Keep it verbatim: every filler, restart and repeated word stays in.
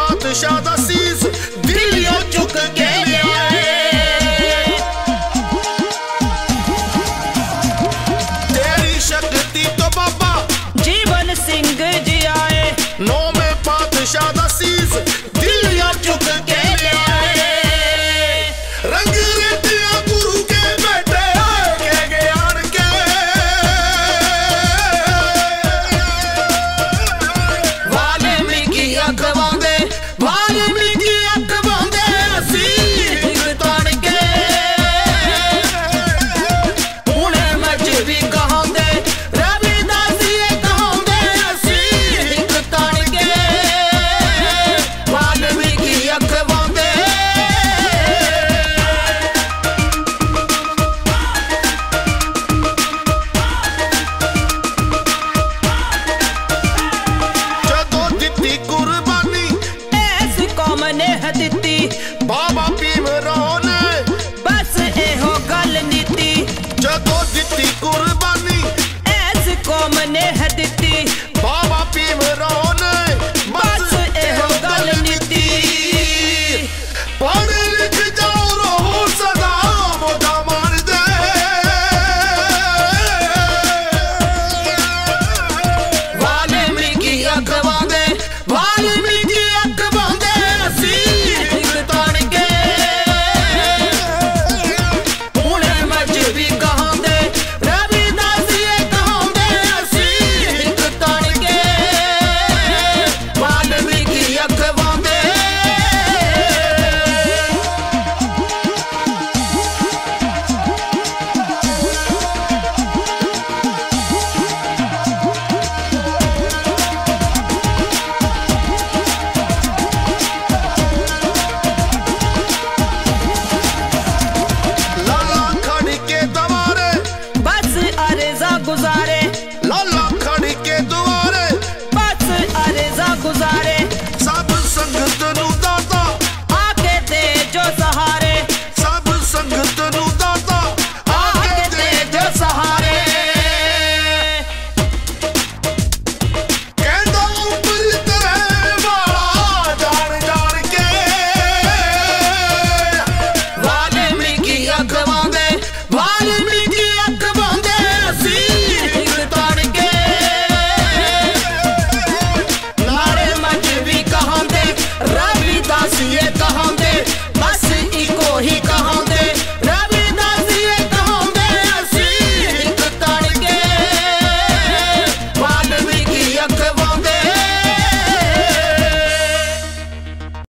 पातशाह दा सीस दिलियों चुक के लियाए। तेरी शक्ति तो बाबा जीवन सिंह जी आए। नौवें पातशाह दा सीस दिलियों चुक के लियाए। रंग रेतिया गुरु के बेटे के ज्ञान के वाल्मीकि अखवांदे वाल्मीकि अखवांदे असी तान के उन्हें मज भी कहांदे रविदास ये कहांदे असी तान के वाल्मीकि अखवांदे। जदों दित्ती कुर्बानी ऐस कौम ने दित्ती बाबा भीमराव ने बस एहो गल नीति। जदों दित्ती कुर्बानी ऐस कौम ने दित्ती बाबा भीमराव ने बस एहो गल नीति। पढ़ लिख जाओ रहो सदा मोटा मार दे। वाल्मीकि अखवांदे वाल्मीकि अखवांदे असी तान के उन्हें मज भी कहांदे रविदास ये कहांदे असी तान के वाल्मीकि अखवांदे। लाला खड़ी के दवारे बस अरेजा गुजारे लाला खड़ी के दुआरे बस अरेजा गुजारे सब संगत नु दाता आके दे जो सहारे सब संगत नु दाता आके आके दे दे जो सहारे। कहंदा ऊपर तेरे वाला जान जान के वाल्मीकि अखवांदे वाल्मीकि अखवांदे असी तान के नारे मज भी कहांदे रविदास ये